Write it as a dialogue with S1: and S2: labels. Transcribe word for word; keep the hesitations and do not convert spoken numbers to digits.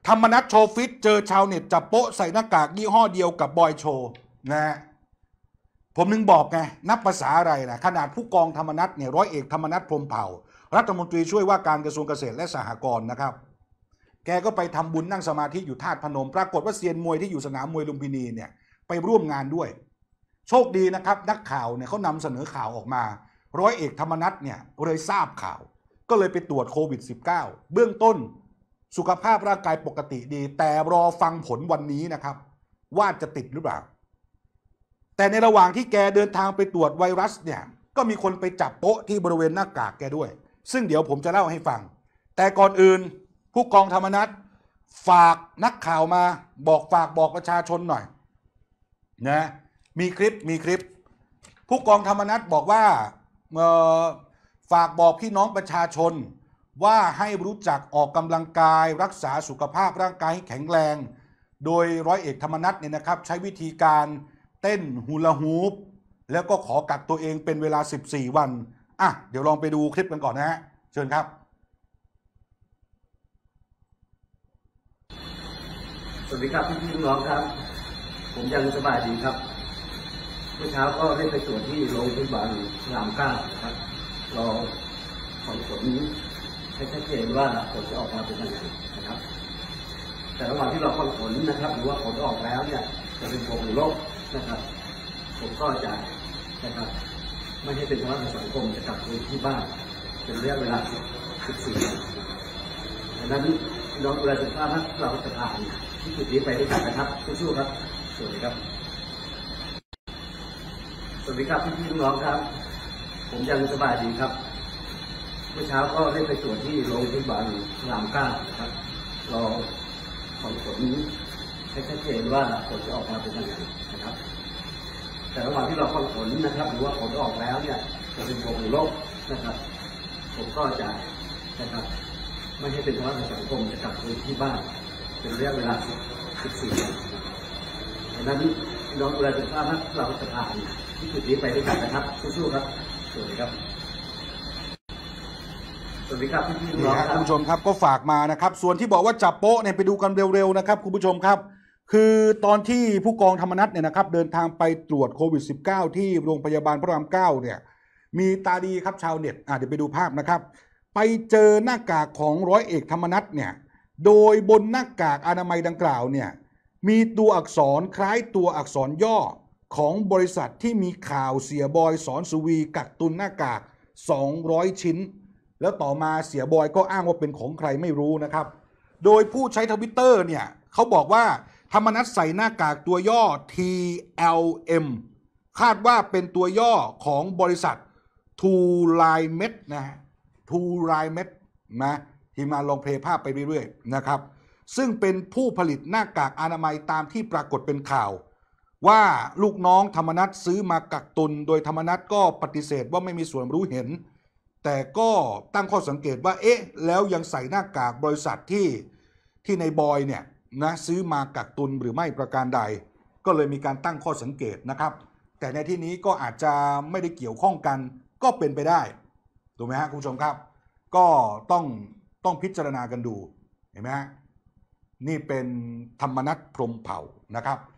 S1: ธรรมนัสโชว์ฟิตเจอชาวเน็ตจับโป๊ะใส่หน้ากากยี่ห้อเดียวกับบอยโชว์นะผมนึงบอกไงนับภาษาอะไรนะขนาดผู้กองธรรมนัสเนี่ยร้อยเอกธรรมนัสพรหมเผ่ารัฐมนตรีช่วยว่าการกระทรวงเกษตรและสหกรณ์นะครับแกก็ไปทำบุญนั่งสมาธิอยู่ธาตุพนมปรากฏว่าเซียนมวยที่อยู่สนามมวยลุมพินีเนี่ยไปร่วมงานด้วยโชคดีนะครับนักข่าวเนี่ยเขานำเสนอข่าวออกมาร้อยเอกธรรมนัสเนี่ยเลยทราบข่าวก็เลยไปตรวจโควิด สิบเก้า เบื้องต้นสุขภาพร่างกายปกติดีแต่รอฟังผลวันนี้นะครับว่าจะติดหรือเปล่าแต่ในระหว่างที่แกเดินทางไปตรวจไวรัสเนี่ยก็มีคนไปจับโป๊ะที่บริเวณหน้ากากแกด้วยซึ่งเดี๋ยวผมจะเล่าให้ฟังแต่ก่อนอื่นผู้กองธรรมนัสฝากนักข่าวมาบอกฝากบอกประชาชนหน่อยนะมีคลิปมีคลิปผู้กองธรรมนัสบอกว่าฝากบอกพี่น้องประชาชนว่าให้รู้จักออกกำลังกายรักษาสุขภาพร่างกายให้แข็งแรงโดยร้อยเอกธรรมนัสเนี่ยนะครับใช้วิธีการเต้นฮูลาฮูปแล้วก็ขอกักตัวเองเป็นเวลาสิบสี่วันอ่ะเดี๋ยวลองไปดูคลิปกันก่อนนะฮะเชิญครับ
S2: สวัสดีครับพี่พี่น้องครับผมยังสบายดีครับเมื่อเช้าก็ได้ไปตรวจที่โรงพยาบาลพระรามเก้าครับรอผลให้ชัดเจนว่าผลจะออกมาเป็นยังไงนะครับแต่ระหว่างที่เราฟังผลนะครับหรือว่าผลออกแล้วเนี่ยจะเป็นบวกหรือลบนะครับผมก็จะนะครับไม่ให้เป็นภาระสังคมจะกลับไปที่บ้านเป็นระยะเวลาสิบสี่วันดังนั้นพี่น้องดูแลสุขภาพเราจะผ่านที่จุดนี้ไปด้วยกันนะครับสู้ๆครับสวัสดีครับสวัสดีครับพี่พี่น้องครับผมยังสบายดีครับเมื่อเช้าก็ได้ไปตรวจที่โรงพยาบาลพระรามเก้าครับรอผลให้ชัดเจนว่าผลจะออกมาเป็นยังไงนะครับแต่ระหว่างที่เราฟังผลนะครับหรือว่าผลออกแล้วเนี่ยจะเป็นบวกหรือลบนะครับผมก็จะนะครับไม่ให้เป็นภาระสังคมจะกลับไปที่บ้านเป็นระยะเวลาสิบสี่วันดังนั้นพี่น้องดูแลสุขภาพเราจะผ่านที่จุดนี้ไปด้วยกันนะครับสู้ๆครับสวัสดีครับสวัสดีครับพี่พี่น้องครับ
S1: คุณผู้ชมครับก็ฝากมานะครับส่วนที่บอกว่าจับโป๊ะเนี่ยไปดูกันเร็วๆนะครับคุณผู้ชมครับคือตอนที่ผู้กองธรรมนัสเนี่ยนะครับเดินทางไปตรวจโควิด สิบเก้า ที่โรงพยาบาลพระรามเก้าเนี่ยมีตาดีครับชาวเน็ตอ่ะเดี๋ยวไปดูภาพนะครับไปเจอหน้ากากของร้อยเอกธรรมนัสเนี่ยโดยบนหน้ากากอนามัยดังกล่าวเนี่ยมีตัวอักษรคล้ายตัวอักษรย่อของบริษัทที่มีข่าวเสียบอยสอนสุวีกักตุนหน้ากากสองร้อยชิ้นแล้วต่อมาเสียบอยก็อ้างว่าเป็นของใครไม่รู้นะครับโดยผู้ใช้ทวิตเตอร์เนี่ยเขาบอกว่าธรรมนัสใส่หน้ากากตัวย่อ ที แอล เอ็ม คาดว่าเป็นตัวย่อของบริษัท ทูไลเม็ดนะฮะ ทูไลเม็ดนะที่มาลองเพลย์ภาพไปเรื่อยๆนะครับซึ่งเป็นผู้ผลิตหน้ากากอนามัยตามที่ปรากฏเป็นข่าวว่าลูกน้องธรรมนัสซื้อมากักตุนโดยธรรมนัสก็ปฏิเสธว่าไม่มีส่วนรู้เห็นแต่ก็ตั้งข้อสังเกตว่าเอ๊ะแล้วยังใส่หน้ากากบริษัทที่ที่ในบอยเนี่ยนะซื้อมากักตุนหรือไม่ประการใดก็เลยมีการตั้งข้อสังเกตนะครับแต่ในที่นี้ก็อาจจะไม่ได้เกี่ยวข้องกันก็เป็นไปได้ถูกไหมฮะคุณผู้ชมครับก็ต้องต้องพิจารณากันดูเห็นไหมฮะนี่เป็นธรรมนัสพรหมเผ่านะครับ